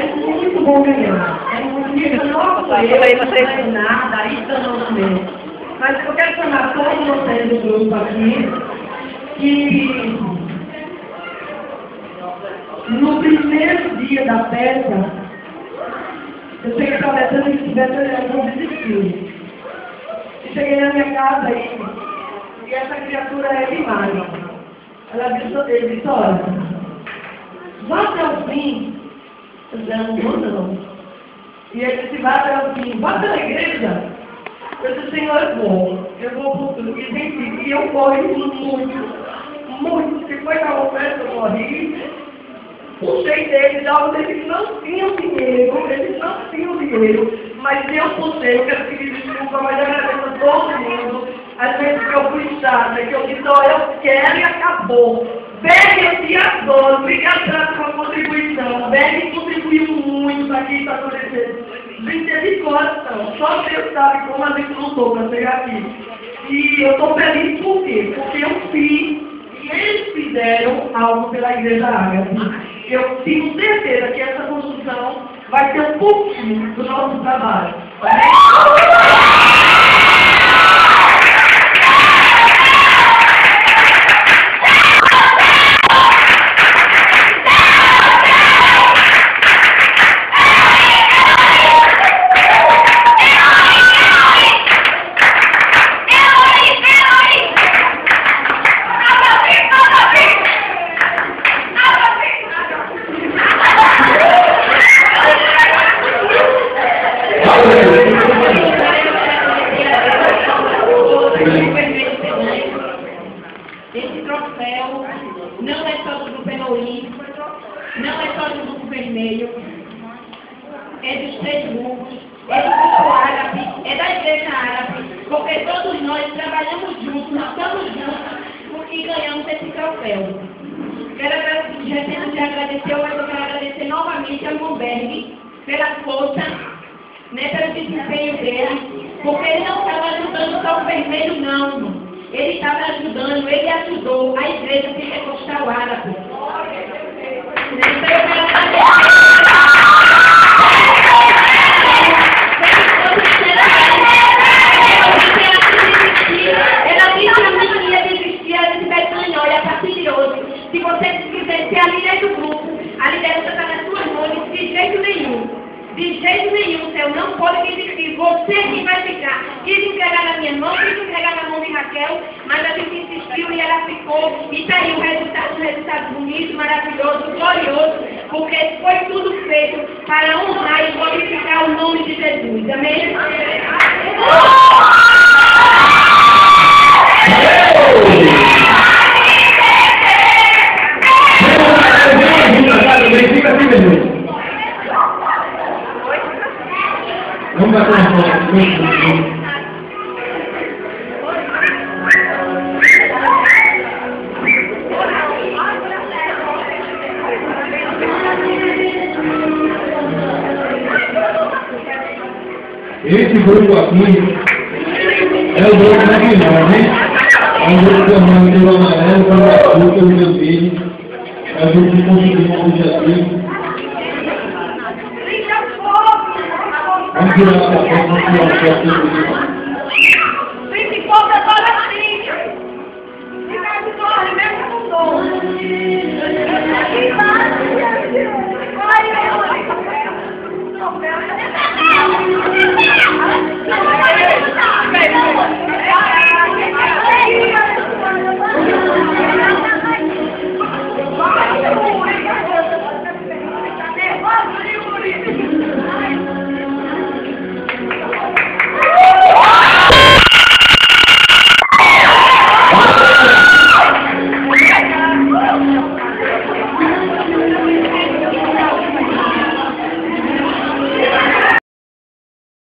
muito bom ganhar. É muito difícil. Eu não apoio nada, isso eu não sei. Mas eu quero chamar todos vocês do grupo aqui, que no primeiro dia da festa, eu cheguei para a Betânia e disse, Betânia, eu vou desistir. Cheguei na minha casa e essa criatura é demais. Ela disse, olha, vá até o fim. Eu disse, não. E ele disse, vá até o fim, vá pela igreja. Eu disse, Senhor, eu vou por tudo. E eu corri muito. Se foi na oferta, eu corri. Puxei deles, algo eles não tinham dinheiro, mas eu puxei, eu quero pedir desculpa, mas eu agradeço a todo mundo. Às vezes que eu fui chata, que eu disse, eu quero e acabou. Berg e adoro, obrigada pela sua contribuição. Berg contribuiu muito aqui para acontecer. Gente, é de coração, só Deus sabe como a gente lutou para chegar aqui. E eu estou feliz por quê? Porque eu fiz, e eles fizeram algo pela Igreja Ágape. Eu tenho certeza que essa construção vai ter um pouquinho do nosso trabalho. Esse troféu não é só do grupo Elohim, não é só do grupo vermelho, é dos três grupos, é do grupo árabe, é da igreja árabe, porque todos nós trabalhamos juntos, nós estamos juntos e ganhamos esse troféu. Quero agradecer, mas eu quero agradecer novamente ao irmão Berg pela força, pelo desempenho dele, porque ele não estava ajudando só o vermelho, não, irmão. Ele estava ajudando, ele ajudou a igreja pentecostal árabe. Então eu quero agradecer. Ela disse a mim que ia desistir, ela disse, Betânia, olha, a partir de hoje, se você quiser ser a líder do grupo, a liderança está nas suas mãos, de jeito nenhum. De jeito nenhum, Senhor, não pode desistir. Você que vai ficar. Quis entregar na minha mão, quis entregar na mão de Raquel, mas a gente insistiu e ela ficou. E está aí o resultado bonito, maravilhoso, glorioso, porque foi tudo feito para honrar e glorificar o nome de Jesus. Amém? Vamos bater uma foto. Esse grupo aqui é o grupo da Guilherme, né? É um grupo que eu mando de amarelo, com o açúcar, o meu filho. É o grupo que conseguiu um objetivo. Vamos tirar essa foto, vamos tirar a foto.